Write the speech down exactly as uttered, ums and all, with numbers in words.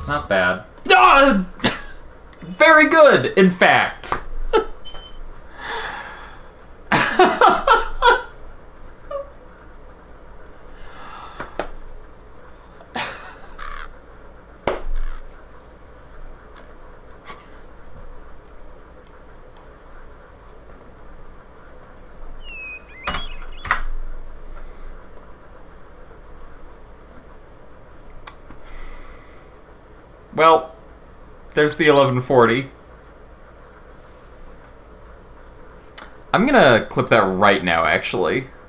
not bad. Ah! Very good, in fact. Well, there's the eleven forty. I'm gonna clip that right now, actually.